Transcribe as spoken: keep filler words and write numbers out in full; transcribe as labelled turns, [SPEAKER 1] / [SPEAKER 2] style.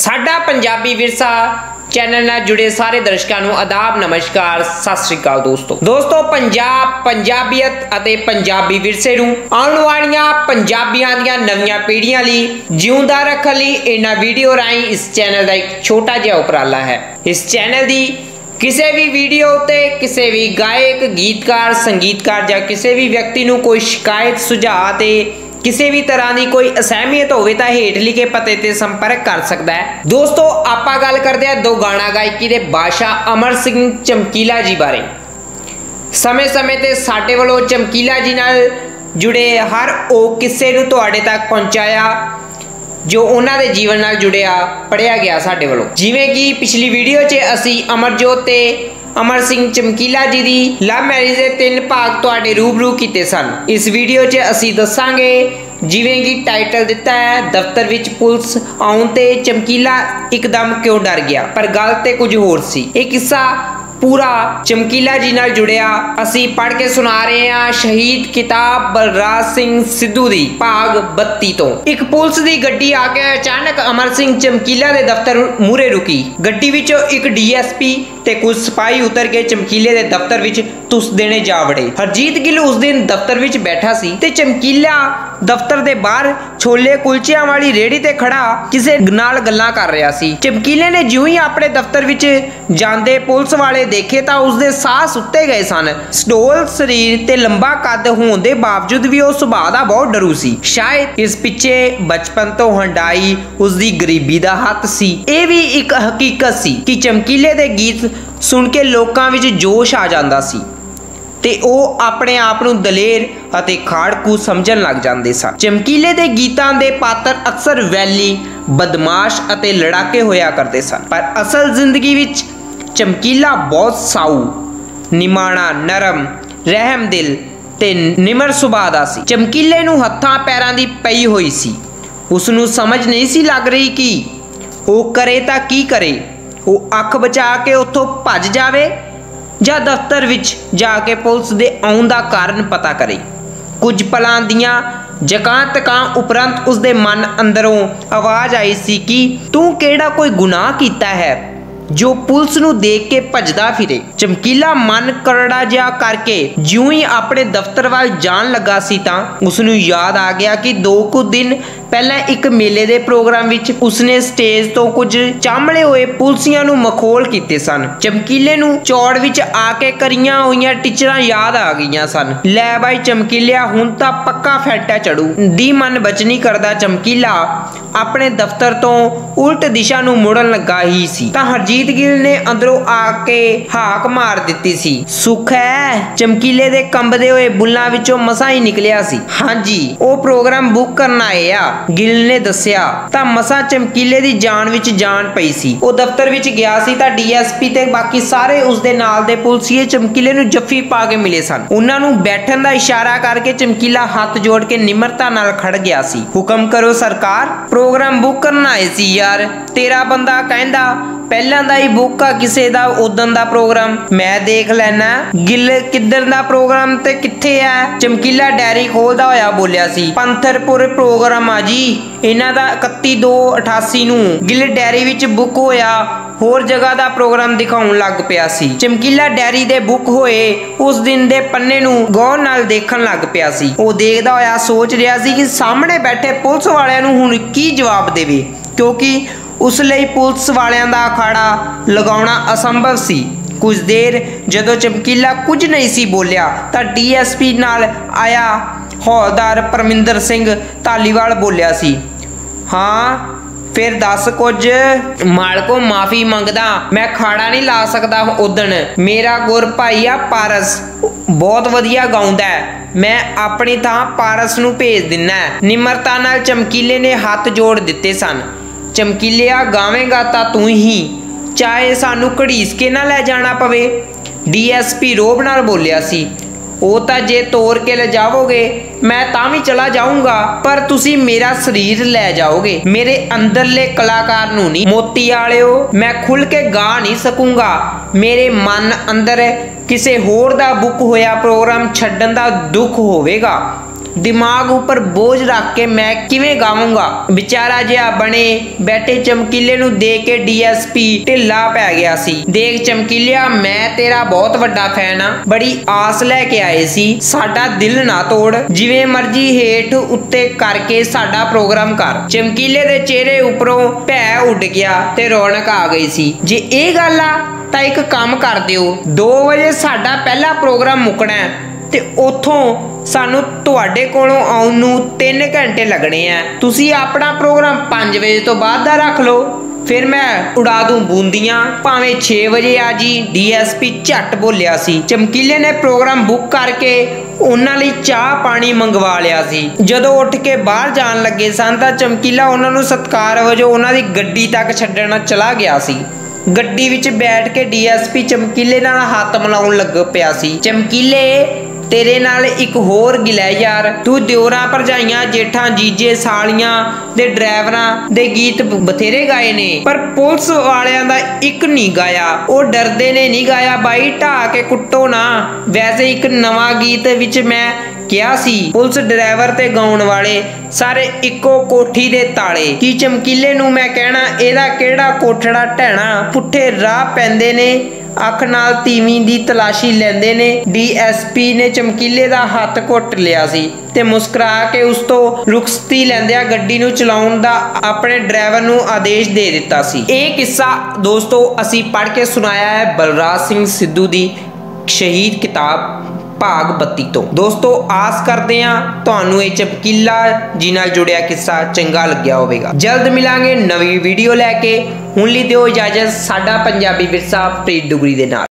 [SPEAKER 1] साडा पंजाबी विरसा चैनल नाल जुड़े सारे दर्शकों को आदाब नमस्कार सत श्री अकाल दोस्तों दोस्तों पंजाब पंजाबीयत अते पंजाबी विरसे नूं आउण वालियां पंजाबियां दीयां नवीं पीढ़ियां लई जिउंदा रखण लई इन्हां वीडियो राहीं इस चैनल का एक छोटा जिहा उपराला है। इस चैनल की किसी भी वीडियो ते किसी भी गायक गीतकार संगीतकार या किसी भी व्यक्ति नूं कोई शिकायत सुझाव ते किसी भी तरह की कोई असहमियत होवे तां हेठ लिखे पते ते संपर्क कर सकता है। दोस्तों आपां गल करदे हां दो गाना गायकी दे बादशाह अमर सिंह चमकीला जी बारे। समय समय ते साडे वल्लों चमकीला जी नाल जुड़े हर वो किस्से नूं तुहाडे तक पहुंचाया जो उन्हां दे जीवन नाल जुड़िया पढ़िया गया साडे वल्लों। जिवें कि पिछली वीडियो च असी अमरजोत ते अमर सिंह चमकीला जी की लव मैरिज के तीन भाग तुहाडे रूबरू किए सन। इस वीडियो च असी दसांगे जिवें कि टाइटल दिता है दफ्तर विच पुलिस आउण ते चमकीला एकदम क्यों डर गया, पर गल ते कुछ होर सी। एक किस्सा पूरा चमकीला जी नाल जुड़िया असी पढ़ के सुना रहे हैं शहीद किताब बलराज सिंह सिद्धू दी भाग बत्ती तो। एक पुलिस दी गड्डी आके अचानक अमर सिंह चमकीला दे दफ्तर मूहरे रुकी। गड्डी विचों एक डी एस पी ते कुछ सिपाही उतर के चमकीले दे दफ्तर विच तुस देने जा वड़े। हरजीत गिल उस दिन दफ्तर विच बैठा सी ते चमकीला दफ्तर दे बाहर छोले कुलचियां वाली रेहड़ी ते खड़ा किसे नाल गल्लां कर रहा सी। चमकीले ने जिउं ही अपने दफ्तर विच जांदे पुलिस वाले देखे तां उसदे साह सुत्ते गए सन। स्टोल शरीर ते लंबा कद होण दे बावजूद भी उस सुभाਅ दा बहुत डरू सी। शायद इस पिछे बचपन तो हंडाई उसदी गरीबी दा हत्थ सी। ਇਹ भी एक हकीकत सी कि चमकीले दे गीत सुन के लोकां विच जोश आ जांदा सी ते ਉਹ ਆਪਣੇ ਆਪ ਨੂੰ ਦਲੇਰ ਅਤੇ ਖਾੜਕੂ ਸਮਝਣ ਲੱਗ ਜਾਂਦੇ ਸਨ। ਚਮਕੀਲੇ ਦੇ ਗੀਤਾਂ ਦੇ ਪਾਤਰ ਅਕਸਰ ਵੈਲੀ ਬਦਮਾਸ਼ ਅਤੇ ਲੜਾਕੇ ਹੋਇਆ ਕਰਦੇ ਸਨ, ਪਰ ਅਸਲ ਜ਼ਿੰਦਗੀ ਵਿੱਚ ਚਮਕੀਲਾ ਬਹੁਤ ਸਾਊ ਨਿਮਾਣਾ ਨਰਮ ਰਹਿਮ ਦਿਲ ਤੇ ਨਿਮਰ ਸੁਭਾਅ ਦਾ ਸੀ। ਚਮਕੀਲੇ ਨੂੰ ਹੱਥਾਂ ਪੈਰਾਂ ਦੀ ਪਈ ਹੋਈ ਸੀ। ਉਸ ਨੂੰ ਸਮਝ ਨਹੀਂ ਸੀ ਲੱਗ ਰਹੀ ਕਿ ਉਹ ਕਰੇ ਤਾਂ ਕੀ ਕਰੇ। ਉਹ ਅੱਖ ਬਚਾ ਕੇ ਉੱਥੋਂ ਭੱਜ ਜਾਵੇ ਜਾਂ ਦਫ਼ਤਰ ਵਿੱਚ ਜਾ ਕੇ ਪੁਲਿਸ ਦੇ ਆਉਣ ਦਾ ਕਾਰਨ ਪਤਾ ਕਰੇ। ਕੁਝ ਪਲਾਂ ਦੀਆਂ ਜਕਾਂ ਤਕਾਂ ਉਪਰੰਤ ਉਸਦੇ ਮਨ ਅੰਦਰੋਂ ਆਵਾਜ਼ ਆਈ ਸੀ ਕਿ ਤੂੰ ਕਿਹੜਾ ਕੋਈ ਗੁਨਾਹ ਕੀਤਾ ਹੈ ਜੋ ਪੁਲਿਸ ਨੂੰ ਦੇਖ ਕੇ ਭੱਜਦਾ ਫਿਰੇ। ਚਮਕੀਲਾ ਮਨ ਕਰੜਾ ਜਿਹਾ ਕਰਕੇ ਜਿਉਂ ਹੀ ਆਪਣੇ ਦਫ਼ਤਰ ਵੱਲ ਜਾਣ ਲੱਗਾ ਸੀ ਤਾਂ ਉਸ ਨੂੰ ਯਾਦ ਆ ਗਿਆ ਕਿ ਦੋ ਕੁ ਦਿਨ ਪਹਿਲਾਂ ਇੱਕ ਮੇਲੇ ਦੇ ਪ੍ਰੋਗਰਾਮ ਵਿੱਚ ਉਸਨੇ ਸਟੇਜ ਤੋਂ ਕੁਝ ਚਾਂਬਲੇ ਹੋਏ ਪੁਲਸੀਆਂ ਨੂੰ ਮਖੌਲ ਕੀਤੇ ਸਨ। ਚਮਕੀਲੇ ਨੂੰ ਚੌੜ ਵਿੱਚ ਆ ਕੇ ਕਰੀਆਂ ਹੋਈਆਂ ਟੀਚਰਾਂ ਯਾਦ ਆ ਗਈਆਂ ਸਨ। ਲੈ ਬਾਈ ਚਮਕੀਲਿਆ ਹੁਣ ਤਾਂ ਪੱਕਾ ਫੈਂਟਾ ਚੜੂ ਦੀ ਮਨ ਬਚਨੀ ਕਰਦਾ ਚਮਕੀਲਾ ਆਪਣੇ ਦਫ਼ਤਰ ਤੋਂ ਉਲਟ ਦਿਸ਼ਾ ਨੂੰ ਮੁੜਨ ਲੱਗਾ ਹੀ ਸੀ ਤਾਂ ਹਰਜੀਤ ਗਿੱਲ ਨੇ ਅੰਦਰੋਂ ਆ ਕੇ ਹਾਕ ਮਾਰ ਦਿੱਤੀ ਸੀ। ਸੁੱਖ ਹੈ? ਚਮਕੀਲੇ ਦੇ ਕੰਬਦੇ ਹੋਏ ਬੁੱਲਾਂ ਵਿੱਚੋਂ ਮਸਾਂ ਹੀ ਨਿਕਲਿਆ ਸੀ। ਹਾਂਜੀ ਉਹ ਪ੍ਰੋਗਰਾਮ ਬੁੱਕ ਕਰਨ ਆਏ ਆ, ਗਿੱਲ ਨੇ ਦੱਸਿਆ ਤਾਂ ਮਸਾਂ ਚਮਕੀਲੇ ਦੀ ਜਾਨ ਵਿੱਚ ਜਾਨ ਪਈ ਸੀ। ਉਹ ਦਫ਼ਤਰ ਵਿੱਚ ਗਿਆ ਸੀ ਤਾਂ ਡੀ ਐਸ ਪੀ ਤੇ ਬਾਕੀ ਸਾਰੇ ਉਸਦੇ ਨਾਲ ਦੇ ਪੁਲਸੀਏ ਚਮਕੀਲੇ ਨੂੰ ਜੱਫੀ ਪਾ ਕੇ ਮਿਲੇ ਸਨ। ਉਹਨਾਂ ਨੂੰ ਬੈਠਣ ਦਾ ਇਸ਼ਾਰਾ ਕਰਕੇ ਚਮਕੀਲਾ ਹੱਥ ਜੋੜ ਕੇ ਨਿਮਰਤਾ ਨਾਲ ਖੜ ਗਿਆ ਸੀ। ਹੁਕਮ ਕਰੋ ਸਰਕਾਰ, ਪ੍ਰੋਗਰਾਮ ਬੁੱਕ ਕਰਨ ਆਏ ਸੀ ਯਾਰ। ਤੇਰਾ ਬੰਦਾ ਕਹਿੰਦਾ ਪਹਿਲਾਂ ਦਾ ਹੀ ਬੁੱਕ ਆ ਕਿਸੇ ਦਾ ਉਦੋਂ ਦਾ ਪ੍ਰੋਗਰਾਮ, ਮੈਂ ਦੇਖ ਲੈਣਾ। ਗਿੱਲ ਕਿੱਧਰ ਦਾ ਪ੍ਰੋਗਰਾਮ ਤੇ ਕਿੱਥੇ ਆ? ਚਮਕੀਲਾ ਡੈਰੀ ਖੋਲਦਾ ਹੋਇਆ ਬੋਲਿਆ ਸੀ। ਪੰਥਰਪੁਰ ਪ੍ਰੋਗਰਾਮ ਆ ਜੀ ਇਹਨਾਂ ਦਾ ਇਕੱਤੀ ਦੋ ਅਠਾਸੀ ਨੂੰ। ਗਿੱਲ ਡੈਰੀ ਵਿੱਚ ਬੁੱਕ ਹੋਇਆ ਹੋਰ ਜਗ੍ਹਾ ਦਾ ਪ੍ਰੋਗਰਾਮ ਦਿਖਾਉਣ ਲੱਗ ਪਿਆ ਸੀ। ਚਮਕੀਲਾ ਡੈਰੀ ਦੇ ਬੁੱਕ ਹੋਏ ਉਸ ਦਿਨ ਦੇ ਪੰਨੇ ਨੂੰ ਗੌਰ ਨਾਲ ਦੇਖਣ ਲੱਗ ਪਿਆ ਸੀ। ਉਹ ਦੇਖਦਾ ਹੋਇਆ ਸੋਚ ਰਿਹਾ ਸੀ ਕਿ ਸਾਹਮਣੇ ਬੈਠੇ ਪੁਲਿਸ ਵਾਲਿਆਂ ਨੂੰ ਹੁਣ ਕੀ ਜਵਾਬ ਦੇਵੇ, ਕਿਉਂਕਿ ਉਸ ਲਈ ਪੁਲਿਸ ਵਾਲਿਆਂ ਦਾ ਅਖਾੜਾ ਲਗਾਉਣਾ ਅਸੰਭਵ ਸੀ। ਕੁਝ ਦੇਰ ਜਦੋਂ ਚਮਕੀਲਾ ਕੁਝ ਨਹੀਂ ਸੀ ਬੋਲਿਆ ਤਾਂ ਡੀ ਐਸ ਪੀ ਨਾਲ ਆਇਆ ਹੌਲਦਾਰ ਪਰਮਿੰਦਰ ਸਿੰਘ ਧਾਲੀਵਾਲ ਬੋਲਿਆ ਸੀ। ਹਾਂ ਫਿਰ ਦੱਸ ਕੁਝ। ਮਾਲਕੋ ਮਾਫੀ ਮੰਗਦਾ, ਮੈਂ ਖਾੜਾ ਨਹੀਂ ਲਾ ਸਕਦਾ ਉਦਣ। ਮੇਰਾ ਗੁਰ ਭਾਈ ਆ ਪਾਰਸ, ਬਹੁਤ ਵਧੀਆ ਗਾਉਂਦਾ, ਮੈਂ ਆਪਣੀ ਥਾਂ ਪਾਰਸ ਨੂੰ ਭੇਜ ਦਿੰਨਾ। ਨਿਮਰਤਾ ਨਾਲ ਚਮਕੀਲੇ ਨੇ ਹੱਥ ਜੋੜ ਦਿੱਤੇ ਸਨ। ਚਮਕੀਲਿਆ ਗਾਵੇਂਗਾ ਤਾਂ ਤੂੰ ਹੀ, ਚਾਹੇ ਸਾਨੂੰ ਘੜੀਸ ਕੇ ਨਾ ਲੈ ਜਾਣਾ ਪਵੇ। ਡੀ ਐਸ ਪੀ ਰੋਬ ਨਾਲ ਬੋਲਿਆ ਸੀ। ਉਹ ਤਾਂ ਜੇ ਤੋੜ ਕੇ ਲੈ ਜਾਵੋਗੇ ਮੈਂ ਤਾਂ ਵੀ ਚਲਾ ਜਾਊਂਗਾ, ਪਰ ਤੁਸੀਂ ਮੇਰਾ ਸਰੀਰ ਲੈ ਜਾਓਗੇ, ਮੇਰੇ ਅੰਦਰਲੇ ਕਲਾਕਾਰ ਨੂੰ ਨਹੀਂ। ਮੋਤੀ ਵਾਲਿਓ ਮੈਂ ਖੁੱਲ ਕੇ ਗਾ ਨਹੀਂ ਸਕੂੰਗਾ। ਮੇਰੇ ਮਨ ਅੰਦਰ ਕਿਸੇ ਹੋਰ ਦਾ ਬੁੱਕ ਹੋਇਆ ਪ੍ਰੋਗਰਾਮ ਛੱਡਣ ਦਾ ਦੁੱਖ ਹੋਵੇਗਾ। दिमाग ऊपर बोझ रख के मैं किवें गावांगा। बेचारा जिहा बने बैठे चमकीले नूं देख के डीएसपी ढिल्ला पै गया सी। देख चमकीलिया, मैं तेरा बहुत वड्डा फैन आ, बड़ी आस लैके आए सी, साडा दिल ना तोड़, जिवें मर्जी हेठ उत्ते करके साडा प्रोग्राम कर। चमकीले दे चेहरे उपरों भै उड़ गया ते रौनक आ गई सी। जे इह गल आ तां इक काम कर दिओ, दो वजे साडा पहला प्रोग्राम मुकना है ते उथों सानू तुहाडे कोलों आउण नूं तीन घंटे लगने हैं। तुसी अपना प्रोग्राम पांच बजे तो बाद दा रख लो, फिर मैं उड़ा दूं बूंदियां, भावें छे बजे आ जी। डीएसपी झट बोलिया सी। चमकीले ने प्रोग्राम बुक करके उन्हां लई चाह पानी मंगवा लिया सी। जदों उठ के बाहर जाण लगे सन तां चमकीला उन्हां नूं सत्कार वजों उन्हां दी गड्डी तक छड्डण चला गया सी। गड्डी विच बैठ के डीएसपी चमकीले नाल हत्थ मिलाउण लग पिया सी। चमकीले, तेरे नाल एक होर गिला यार, तू दियोरां भरजाइयां जेठां जीजे सालियां दे ड्राइवरां दे गीत बथेरे गाए ने, पर पुलिस वालियां दा एक नहीं गाया। ओ डरदे ने नहीं गाया बाई, ढा के कुट्टो ना। वैसे एक नवां गीत विच मैं क्या सी, पुलिस ड्राइवर ते गाउण वाले सारे इक्को कोठी दे ताले। की चमकीले नूं मैं कहना एदा किहड़ा कोठड़ा ढैणा, पुट्ठे राह पैंदे ने, अख नाल तीवी दी तलाशी लेंदे ने। डीएसपी ने चमकीले दा हत्थ घुट लिया सी ते मुस्कुरा के उस तो रुखसती लैंदिया गड्डी नूं चलाउण दा अपने ड्राइवर नूं आदेश दे दिता सी। ਇਹ किस्सा दोस्तों असी पढ़ के सुनाया है बलराज सिंह सिद्धू दी शहीद किताब भाग बत्ती तो। दोस्तों आस करते हैं तुहानू ये चमकीला जी नाल जुड़िया किस्सा चंगा लग्या होवेगा। जल्द मिलांगे नवी वीडियो लैके। हुण लई दिओ इजाजत। साडा पंजाबी विरसा प्रीत डुगरी दे नाल।